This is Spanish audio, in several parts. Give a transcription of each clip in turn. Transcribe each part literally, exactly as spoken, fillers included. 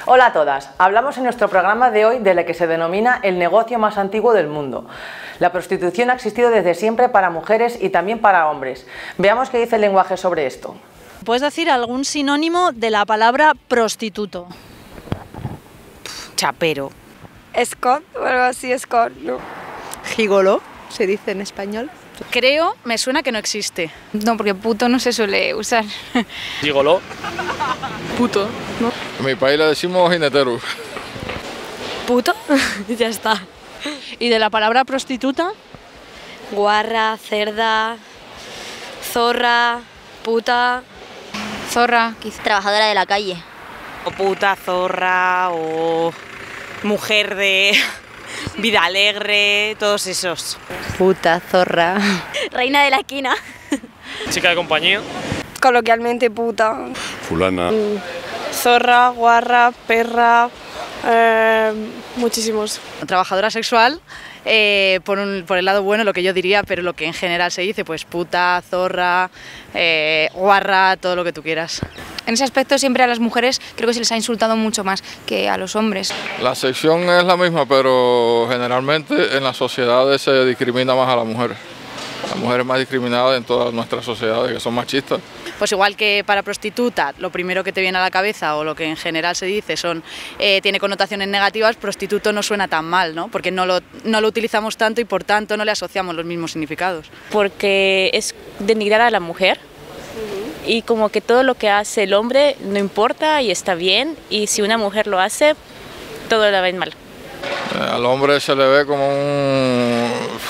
Hola a todas, hablamos en nuestro programa de hoy de lo que se denomina el negocio más antiguo del mundo. La prostitución ha existido desde siempre para mujeres y también para hombres. Veamos qué dice el lenguaje sobre esto. ¿Puedes decir algún sinónimo de la palabra prostituto? Chapero. Escort o algo así, escort, ¿no? Gigoló, se dice en español. Creo, me suena que no existe. No, porque puto no se suele usar. Gigoló. Puto, ¿no? En mi país le decimos jinetero. Puto, ya está. ¿Y de la palabra prostituta? Guarra, cerda, zorra, puta. Zorra, quizá trabajadora de la calle. O puta, zorra, o mujer de vida alegre, todos esos. Puta, zorra. Reina de la esquina. Chica de compañía. Coloquialmente puta. Fulana. Mm, zorra, guarra, perra, eh, muchísimos. Trabajadora sexual, eh, por, un, por el lado bueno lo que yo diría, pero lo que en general se dice, pues puta, zorra, eh, guarra, todo lo que tú quieras. En ese aspecto siempre a las mujeres creo que se les ha insultado mucho más que a los hombres. La sección es la misma, pero generalmente en las sociedades se discrimina más a la mujer. La mujer es más discriminada en todas nuestras sociedades que son machistas. Pues igual que para prostituta, lo primero que te viene a la cabeza o lo que en general se dice son eh, tiene connotaciones negativas, prostituto no suena tan mal, ¿no? Porque no lo, no lo utilizamos tanto y por tanto no le asociamos los mismos significados. Porque es denigrar a la mujer y como que todo lo que hace el hombre no importa y está bien, y si una mujer lo hace, todo le va mal. Eh, al hombre se le ve como un...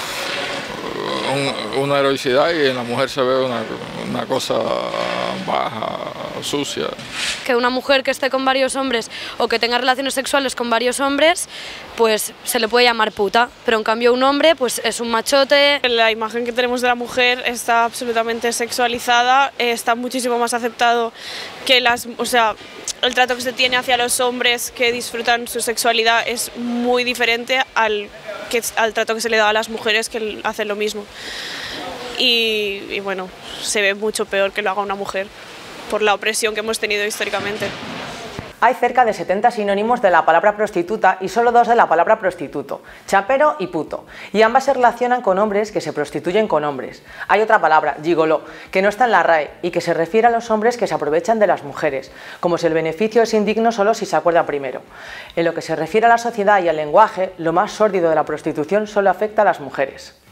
una heroicidad y en la mujer se ve una, una cosa baja, sucia. Que una mujer que esté con varios hombres o que tenga relaciones sexuales con varios hombres, pues se le puede llamar puta, pero en cambio un hombre pues es un machote. La imagen que tenemos de la mujer está absolutamente sexualizada, está muchísimo más aceptado que las, o sea, el trato que se tiene hacia los hombres que disfrutan su sexualidad es muy diferente al, que, al trato que se le da a las mujeres que hacen lo mismo. Y, y bueno, se ve mucho peor que lo haga una mujer por la opresión que hemos tenido históricamente. Hay cerca de setenta sinónimos de la palabra prostituta y solo dos de la palabra prostituto, chapero y puto, y ambas se relacionan con hombres que se prostituyen con hombres. Hay otra palabra, gigoló, que no está en la R A E y que se refiere a los hombres que se aprovechan de las mujeres, como si el beneficio es indigno solo si se acuerda primero. En lo que se refiere a la sociedad y al lenguaje, lo más sórdido de la prostitución solo afecta a las mujeres.